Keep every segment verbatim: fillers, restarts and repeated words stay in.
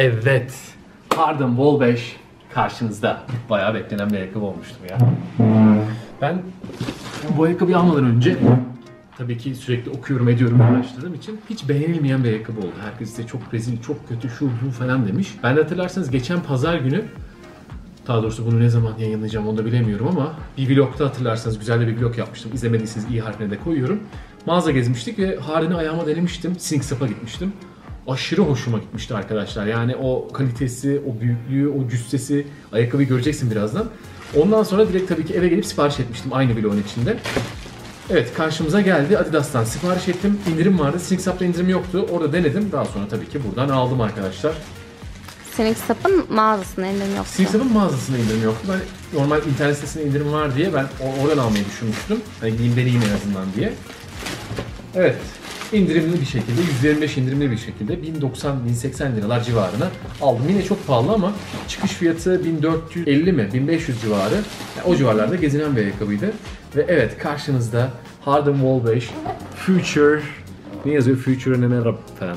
Evet, Harden Wall beş karşınızda. Bayağı beklenen bir ayakkabı olmuştum ya. Ben bu ayakkabıyı almadan önce tabii ki sürekli okuyorum, ediyorum, araştırdığım için hiç beğenilmeyen bir ayakkabı oldu. Herkes ise çok rezil, çok kötü, şu bu falan demiş. Ben de hatırlarsanız geçen pazar günü, daha doğrusu bunu ne zaman yayınlayacağım onu da bilemiyorum ama bir vlogda hatırlarsanız güzel de bir vlog yapmıştım. İzlemediyseniz i harfine de koyuyorum. Mağaza gezmiştik ve Harden'i ayağıma denemiştim. Sneakers'e gitmiştim. Aşırı hoşuma gitmişti arkadaşlar. Yani o kalitesi, o büyüklüğü, o cüssesi, ayakkabıyı göreceksin birazdan. Ondan sonra direkt tabii ki eve gelip sipariş etmiştim aynı vlogun içinde. Evet, karşımıza geldi. Adidas'tan sipariş ettim. İndirim vardı. Sneakers'ta indirim yoktu. Orada denedim. Daha sonra tabii ki buradan aldım arkadaşlar. Sneakers'ın mağazasında indirim yoktu. Sneakers'ın mağazasında indirim yoktu. Ben normal internet sitesinde indirim var diye ben oradan almayı düşünmüştüm. Hani gideyim deneyeyim en azından diye. Evet. İndirimli bir şekilde, yüzde yirmi beş indirimli bir şekilde bin doksan bin seksen liralar civarına aldım. Yine çok pahalı ama çıkış fiyatı bin dört yüz elli mi, bin beş yüz civarı. Yani o civarlarda gezinen bir ayakkabıydı. Ve evet, karşınızda Harden Wall beş Future, ne yazıyor? Future ne merhaba falan.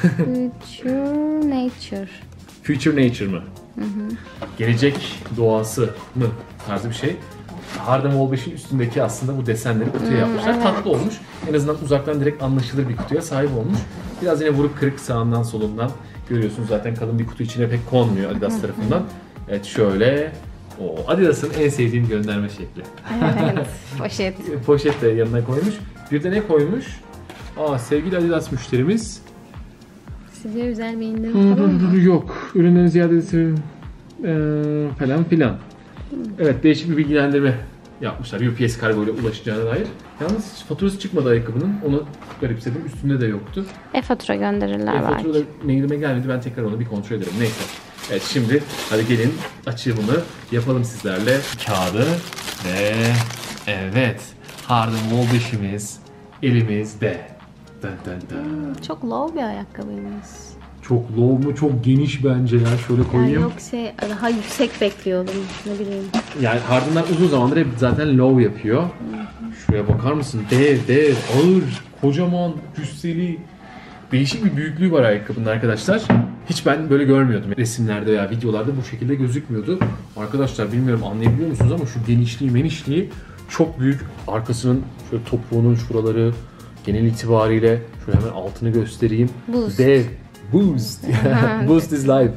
Future Nature. Future Nature mı? Hı hı. Gelecek doğası mı tarzı bir şey. Harden Wall beşin üstündeki aslında bu desenleri kutuya yapmışlar. Hmm, evet. Tatlı olmuş. En azından uzaktan direkt anlaşılır bir kutuya sahip olmuş. Biraz yine vurup kırık sağından solundan görüyorsunuz zaten, kalın bir kutu içine pek konmuyor Adidas tarafından. Evet, şöyle. O Adidas'ın en sevdiğim gönderme şekli. Evet, poşet. Poşet de yanına koymuş. Bir de ne koymuş? Aa, sevgili Adidas müşterimiz. Size özel bir indirim falan mı? Yok. Ürünlerin ziyadesi ee, falan filan. Evet, değişik bir bilgilendirme yapmışlar U P S kargo ile ulaşacağına dair. Yalnız faturası çıkmadı ayakkabının. Onu garipsedim. Üstünde de yoktu. E-fatura gönderirler belki. E-fatura da mailime gelmedi. Ben tekrar onu bir kontrol ederim. Neyse. Evet, şimdi hadi gelin açılımını yapalım sizlerle. Kağıdı ve evet, Harden Wall beşimiz elimizde. Dın dın dın. Hmm, çok low bir ayakkabıymış. Çok low mu? Çok geniş bence ya. Şöyle koyayım. Yani yok şey, daha yüksek bekliyordum. Ne bileyim. Yani Harden'lar uzun zamandır hep zaten low yapıyor. Şuraya bakar mısın? Dev, dev, ağır, kocaman, cüsseli. Değişik bir büyüklüğü var ayakkabının arkadaşlar. Hiç ben böyle görmüyordum. Resimlerde veya videolarda bu şekilde gözükmüyordu. Arkadaşlar bilmiyorum anlayabiliyor musunuz ama şu genişliği, menişliği çok büyük. Arkasının şöyle topuğunun şuraları genel itibariyle şöyle hemen altını göstereyim. Boost. Dev. Boost. Boost is life.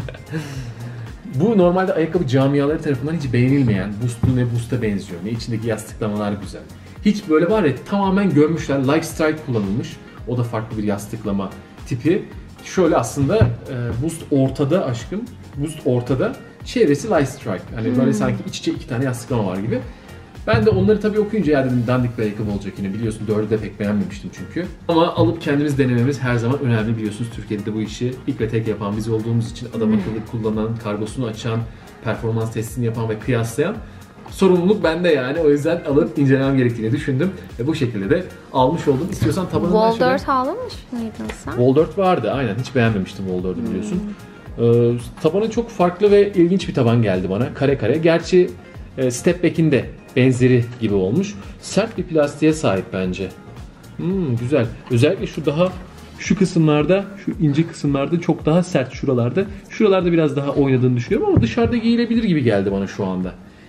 Bu normalde ayakkabı camiaları tarafından hiç beğenilmeyen, Boost'un ve Boost'a benziyor. Ne içindeki yastıklamalar güzel. Hiç böyle var ya, tamamen gömmüşler. Like Strike kullanılmış. O da farklı bir yastıklama tipi. Şöyle aslında e, Boost ortada aşkım. Boost ortada. Çevresi Like Strike. Hani hmm. böyle sanki iç içe iki tane yastıklama var gibi. Ben de onları tabii okuyunca ya dedim dandik bir ayakkabı olacak yine, biliyorsun dördü de pek beğenmemiştim çünkü. Ama alıp kendimiz denememiz her zaman önemli, biliyorsunuz Türkiye'de de bu işi ilk ve tek yapan biz olduğumuz için adam akıllı kullanan, kargosunu açan, performans testini yapan ve kıyaslayan sorumluluk bende yani. O yüzden alıp incelemem gerektiğini düşündüm ve bu şekilde de almış oldum. İstiyorsan tabanından şöyle... Wall dört almış mıydın sen? Wall dört vardı aynen, hiç beğenmemiştim Wall dördü biliyorsun. Hmm. Ee, tabanı çok farklı ve ilginç bir taban geldi bana, kare kare. Gerçi e, Step Back'in de benzeri gibi olmuş. Sert bir plastiğe sahip bence. Hmm, güzel. Özellikle şu daha şu kısımlarda, şu ince kısımlarda çok daha sert şuralarda. Şuralarda biraz daha oynadığını düşünüyorum ama dışarıda giyilebilir gibi geldi bana şu anda.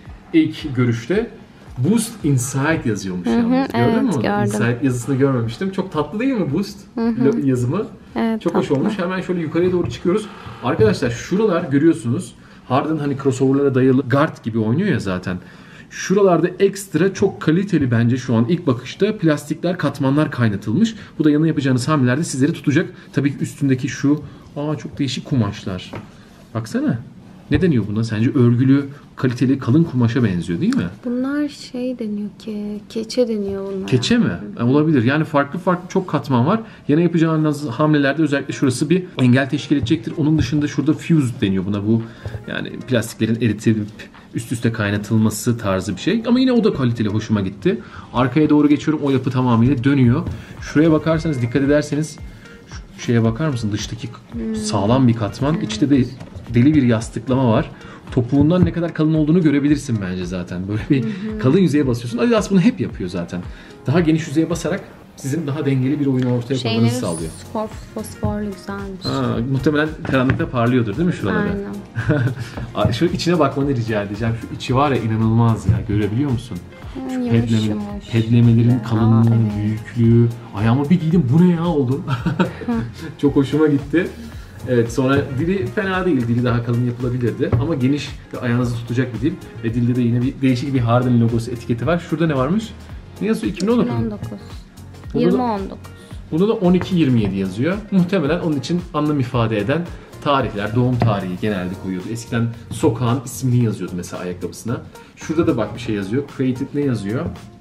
İlk görüşte Boost Inside yazıyormuş. Hı hı, yalnız. Gördün evet, mü? Gördüm. Inside yazısını görmemiştim. Çok tatlı değil mi Boost hı hı. yazımı? Evet, çok tatlı. Hoş olmuş. Hemen şöyle yukarıya doğru çıkıyoruz. Arkadaşlar şuralar görüyorsunuz. Harden hani crossover'lara dayalı guard gibi oynuyor ya zaten. Şuralarda ekstra çok kaliteli bence şu an ilk bakışta plastikler, katmanlar kaynatılmış. Bu da yanına yapacağınız hamlelerde sizleri tutacak. Tabii ki üstündeki şu aa çok değişik kumaşlar. Baksana. Ne deniyor buna? Sence örgülü, kaliteli, kalın kumaşa benziyor değil mi? Bunlar şey deniyor ki, keçe deniyor bunlar. Keçe mi? E, olabilir. Yani farklı farklı çok katman var. Yana yapacağınız hamlelerde özellikle şurası bir engel teşkil edecektir. Onun dışında şurada fuse deniyor buna. Bu yani plastiklerin eritilip üst üste kaynatılması tarzı bir şey. Ama yine o da kaliteli, hoşuma gitti. Arkaya doğru geçiyorum. O yapı tamamıyla dönüyor. Şuraya bakarsanız, dikkat ederseniz şu şeye bakar mısın? Dıştaki hmm. sağlam bir katman. Evet. İçte de deli bir yastıklama var. Topuğundan ne kadar kalın olduğunu görebilirsin bence zaten. Böyle bir hı hı. kalın yüzeye basıyorsun. Adidas bunu hep yapıyor zaten. Daha geniş yüzeye basarak sizin daha dengeli bir oyun ortaya koymanızı Şeyleri sağlıyor. fosfor, fosforlu güzelmiş. Ha, muhtemelen karanlıkta parlıyordur değil mi şuraları? Aynen. Şu içine bakmanı rica edeceğim. Şu içi var ya, inanılmaz ya. Görebiliyor musun? Hmm, Şu yumuş pedleme, yumuş. pedlemelerin Aa, kalınlığı, evet. büyüklüğü. Ayağıma bir giydim, bu ne ya oldu. Çok hoşuma gitti. Evet, sonra dili fena değil. Dili daha kalın yapılabilirdi. Ama geniş ve ayağınızı tutacak bir dil. Ve dilde de yine bir değişik bir Harden logosu, etiketi var. Şurada ne varmış? Ne yazıyor? iki bin on dokuz. iki bin on dokuz. Burada yirmi da- on dokuz. Bunda da on iki yirmi yedi yazıyor. Muhtemelen onun için anlam ifade eden tarihler, doğum tarihi genelde koyuyordu. Eskiden sokağın ismini yazıyordu mesela ayakkabısına. Şurada da bak bir şey yazıyor. Created ne yazıyor?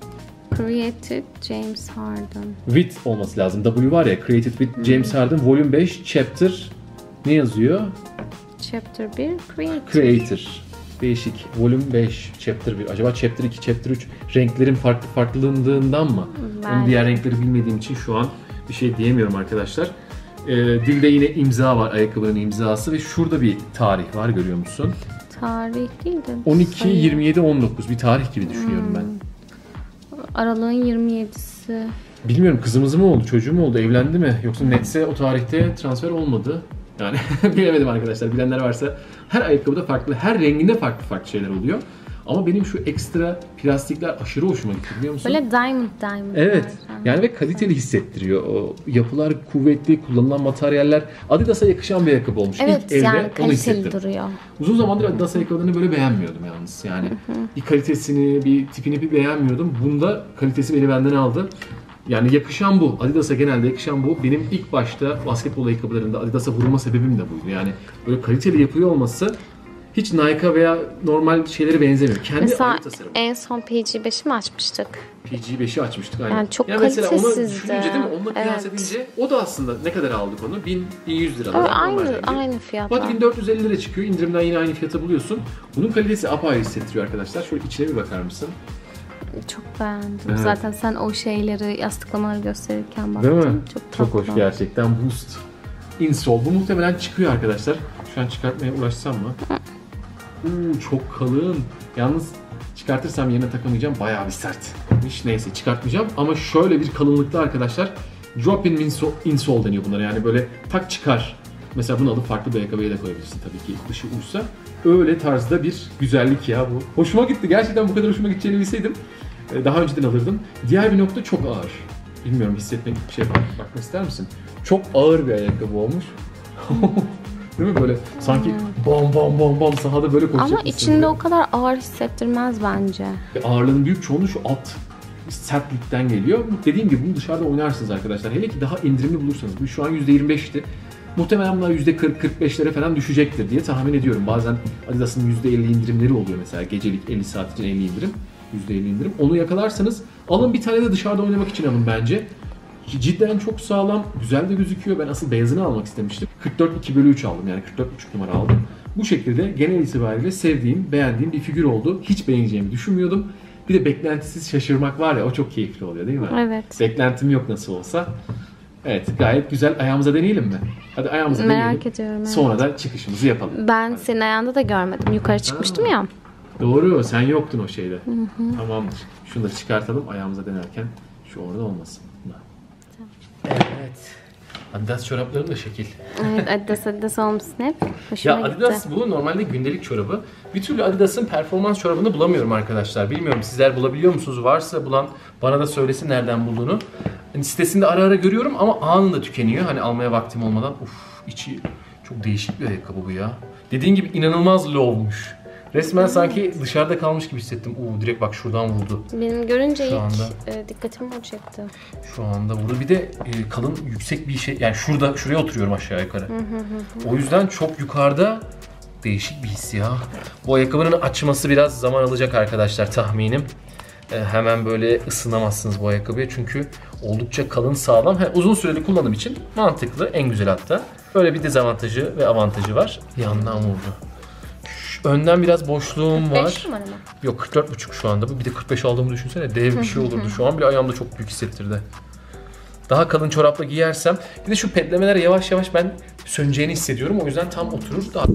Created James Harden. With olması lazım. W var ya, Created with James Harden Volume beş Chapter ne yazıyor? Chapter bir Creator. Creator. Değişik. Volume beş Chapter bir. Acaba Chapter iki, Chapter üç renklerin farklı farklılığından mı? Belki. Onun diğer renkleri bilmediğim için şu an bir şey diyemiyorum arkadaşlar. Ee, dilde yine imza var, ayakkabının imzası ve şurada bir tarih var, görüyor musun? Tarih değil de on iki sayı. yirmi yedi on dokuz bir tarih gibi düşünüyorum ben. Aralığın yirmi yedisi. Bilmiyorum, kızımız mı oldu, çocuğu mu oldu, evlendi mi? Yoksa netse o tarihte transfer olmadı. Yani bilemedim arkadaşlar. Bilenler varsa, her ayakkabıda farklı, her renginde farklı farklı şeyler oluyor. Ama benim şu ekstra plastikler aşırı hoşuma gitti, biliyor musun? Böyle diamond diamond. Evet. var. Yani ve kaliteli hissettiriyor. O yapılar kuvvetli, kullanılan materyaller. Adidas'a yakışan bir ayakkabı olmuş. Evet, İlk evde yani onu kaliteli hissettim. duruyor. Uzun zamandır Adidas ayakkabılarını böyle beğenmiyordum yalnız. Yani bir kalitesini, bir tipini bir beğenmiyordum. Bunda kalitesi beni benden aldı. Yani yakışan bu. Adidas'a genelde yakışan bu. Benim ilk başta basketbol ayakkabılarında Adidas'a vurma sebebim de buydu. Yani böyle kaliteli yapıyor olması hiç Nike'a veya normal şeylere benzemiyor. Kendi Mesela ayrı tasarım. en son P G beşi mi açmıştık? P G beşi açmıştık aynen. Yani çok mesela onu kalitesizdi. düşününce değil mi? Onunla kıyas Evet. edince o da aslında ne kadar aldık onu? bin yüz lira. Evet, aynı aynı fiyatlar. Hadi bin dört yüz elli lira çıkıyor. İndirimden yine aynı fiyata buluyorsun. Bunun kalitesi apayrı hissettiriyor arkadaşlar. Şöyle içine bir bakar mısın? Çok beğendim. Evet. Zaten sen o şeyleri, yastıklamaları gösterirken Değil baktın. mi? Çok tatlı. Çok hoş gerçekten. Boost insole. Bu muhtemelen çıkıyor arkadaşlar. Şu an çıkartmaya uğraşsam mı? Uuu çok kalın. Yalnız çıkartırsam yerine takamayacağım. Bayağı bir sertmiş. Neyse çıkartmayacağım. Ama şöyle bir kalınlıkta arkadaşlar. Drop-in insole, insole deniyor bunlara. Yani böyle tak çıkar. Mesela bunu alıp farklı bir ayakkabıya da koyabilirsin tabii ki dışı uysa. Öyle tarzda bir güzellik ya bu. Hoşuma gitti. Gerçekten bu kadar hoşuma gideceğini bilseydim daha önceden alırdım. Diğer bir nokta çok ağır. Bilmiyorum, hissetmek, şey bak, bakmak ister misin? Çok ağır bir ayakkabı olmuş. Değil mi böyle? Sanki bam bam bam bam sahada böyle koşacak Ama mısın içinde diye. o kadar ağır hissettirmez bence. Ve ağırlığının büyük çoğunluğu şu alt sertlikten geliyor. Dediğim gibi bunu dışarıda oynarsınız arkadaşlar. Hele ki daha indirimli bulursanız. Bu şu an yüzde yirmi beşti. Muhtemelen bunlar yüzde kırk kırk beşlere falan düşecektir diye tahmin ediyorum. Bazen Adidas'ın yüzde elli indirimleri oluyor mesela. Gecelik elli saat için elli indirim. yüzde elli indirim. Onu yakalarsanız alın, bir tane de dışarıda oynamak için alın bence. Cidden çok sağlam, güzel de gözüküyor. Ben asıl beyazını almak istemiştim. kırk dört iki bölü üç aldım, yani kırk dört buçuk numara aldım. Bu şekilde genel itibariyle sevdiğim, beğendiğim bir figür oldu. Hiç beğeneceğimi düşünmüyordum. Bir de beklentisiz şaşırmak var ya, o çok keyifli oluyor değil mi? Evet. Beklentim yok nasıl olsa. Evet, gayet güzel. Ayağımıza deneyelim mi? Hadi ayağımıza Merak deneyelim. ediyorum, evet. Sonra da çıkışımızı yapalım. Ben senin ayağında da görmedim. Yukarı çıkmıştım ya. Doğru, sen yoktun o şeyde. Tamamdır. Şunları çıkartalım ayağımıza denerken. Şu orada olmasın. Evet. Adidas çorapların da şekil. Evet, Adidas Adidas olmuşsun hep. Hoşuma Ya gitti. Adidas bu normalde gündelik çorabı. Bir türlü Adidas'ın performans çorabını bulamıyorum arkadaşlar. Bilmiyorum sizler bulabiliyor musunuz? Varsa bulan bana da söylesin nereden bulduğunu. Hani sitesinde ara ara görüyorum ama anında tükeniyor. Hani almaya vaktim olmadan. Uf, içi çok değişik bir ayakkabı bu ya. Dediğin gibi inanılmaz low'muş. Resmen sanki dışarıda kalmış gibi hissettim. Oo, direkt bak şuradan vurdu. Benim görünce Şu ilk anda- e, dikkatimi o çekti. Şu anda vurdu. Bir de e, kalın yüksek bir şey. Yani şurada şuraya oturuyorum aşağı yukarı. O yüzden çok yukarıda, değişik bir his ya. Bu ayakkabının açması biraz zaman alacak arkadaşlar tahminim. E, hemen böyle ısınamazsınız bu ayakkabıya çünkü oldukça kalın, sağlam. He, uzun süreli kullanım için mantıklı, en güzel hatta. Böyle bir dezavantajı ve avantajı var. Yandan vurdu. Şu önden biraz boşluğum var. beş numara mı? Yok, kırk dört buçuk şu anda. Bu bir de kırk beş aldığımı düşünsene. Dev bir şey olurdu. Şu an bile ayağımda çok büyük hissettirdi. Daha kalın çorapla giyersem. Bir de şu pedlemeler yavaş yavaş ben söneceğini hissediyorum. O yüzden tam oturur. Daha...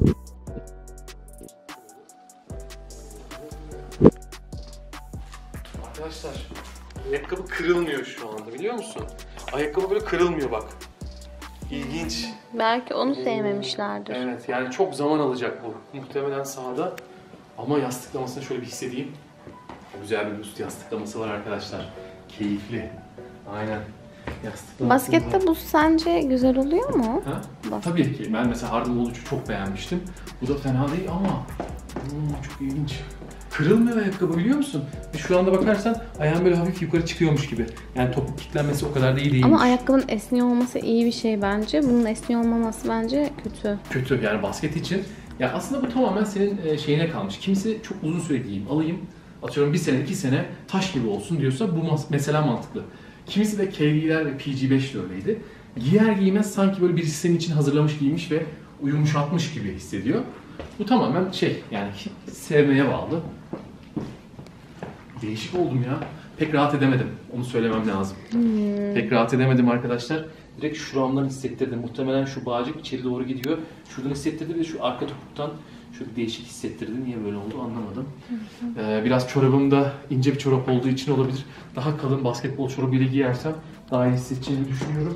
Arkadaşlar Ayakkabı kırılmıyor şu anda, biliyor musun? Ayakkabı böyle kırılmıyor bak. İlginç. Belki onu sevmemişlerdir. Evet, yani çok zaman alacak bu. Muhtemelen sahada. Ama yastıklamasını şöyle bir hissedeyim. Güzel bir üst yastıklaması var arkadaşlar. Keyifli. Aynen. Yastıklaması Baskette var. bu sence güzel oluyor mu? Ha? Basket. Tabii ki. Ben mesela Harden Wall üçü çok beğenmiştim. Bu da fena değil ama hmm, çok ilginç. Kırılmıyor ayakkabı, biliyor musun? Ve şu anda bakarsan ayağım böyle hafif yukarı çıkıyormuş gibi. Yani topuk kilitlenmesi o kadar da iyi değilmiş. Ama ayakkabının esniyor olması iyi bir şey bence. Bunun esniyor olmaması bence kötü. Kötü yani basket için. Ya aslında bu tamamen senin şeyine kalmış. Kimisi çok uzun süre giyeyim, alayım. Atıyorum bir sene, iki sene taş gibi olsun diyorsa bu mesela mantıklı. Kimisi de K D'ler ve P G beş de öyleydi. Giyer giymez sanki böyle birisi senin için hazırlamış, giymiş ve yumuşatmış gibi hissediyor. Bu tamamen şey, yani sevmeye bağlı. Değişik oldum ya. Pek rahat edemedim. Onu söylemem lazım. Hmm. Pek rahat edemedim arkadaşlar. Direkt şuramdan hissettirdim. Muhtemelen şu bağcık içeri doğru gidiyor. Şuradan hissettirdi ve şu arka topuktan şöyle değişik hissettirdi. Niye böyle oldu anlamadım. Ee, biraz çorabım da ince bir çorap olduğu için olabilir. Daha kalın basketbol çorabıyla giyersem daha iyi hissedeceğimi düşünüyorum.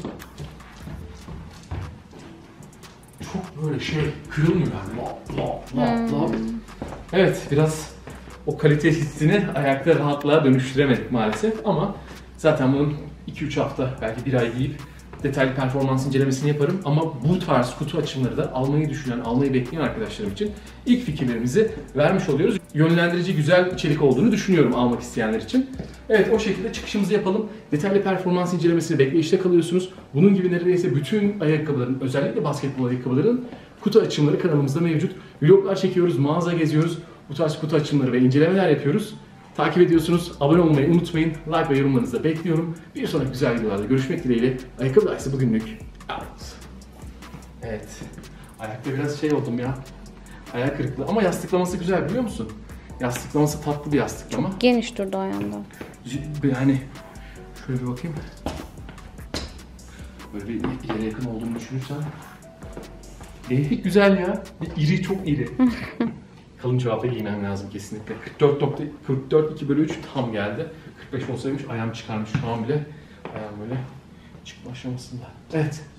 Çok böyle şey kırılmıyor yani. Lap lap lap lap. Evet, biraz o kalite hissini ayakta rahatlığa dönüştüremedik maalesef ama zaten bunun iki üç hafta belki bir ay giyip detaylı performans incelemesini yaparım ama bu tarz kutu açımları da almayı düşünen, almayı bekleyen arkadaşlarım için ilk fikirlerimizi vermiş oluyoruz. Yönlendirici güzel içerik olduğunu düşünüyorum almak isteyenler için. Evet, o şekilde çıkışımızı yapalım. Detaylı performans incelemesini bekleyişte kalıyorsunuz. Bunun gibi neredeyse bütün ayakkabıların, özellikle basketbol ayakkabılarının kutu açımları kanalımızda mevcut. Vloglar çekiyoruz, mağaza geziyoruz. Bu tarz kutu açımları ve incelemeler yapıyoruz. Takip ediyorsunuz. Abone olmayı unutmayın. Like ve yorumlarınızı da bekliyorum. Bir sonraki güzel videolarda görüşmek dileğiyle. Ayakkabı dersi bugünlük out. Evet. Ayakta biraz şey oldum ya. Ayak kırıklığı. Ama yastıklaması güzel, biliyor musun? Yastıklaması tatlı bir yastıklama. Geniş durdu ayağında. Yani şöyle bir bakayım. Böyle bir yere yakın olduğunu düşünürsen. E, güzel ya. İri, çok iri. Kalın çorapla giymem lazım kesinlikle. kırk dört iki bölü üç tam geldi. kırk beş olsaymış ayağım çıkarmış şu an bile. Ayağım böyle çıkma aşamasında. Evet.